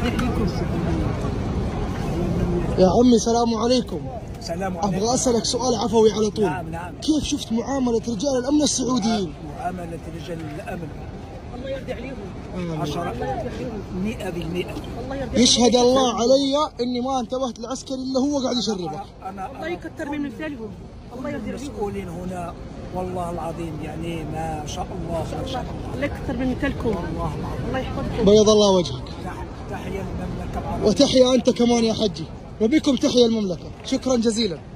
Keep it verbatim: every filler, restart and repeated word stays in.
يحييكم. يا عمي سلام عليكم. سلام عليكم. ابغى اسالك سؤال عفوي على طول. نعم نعم. كيف شفت معامله رجال الامن السعوديين؟ معامله رجال الامن الله يرضي عليهم. عشرة مئة بالمئة. يشهد الله علي اني ما انتبهت للعسكري الا هو قاعد يشربك. انا الله يكثر من مثالهم. الله يرضي عليهم. المسؤولين هنا والله العظيم يعني ما شاء الله ما شاء الله. الله يكثر من مثالكم. والله العظيم. الله يحفظكم. بيض الله وجهك. تحية المملكة العربية. وتحيا انت كمان يا حجي، وبكم تحيا المملكه. شكرا جزيلا.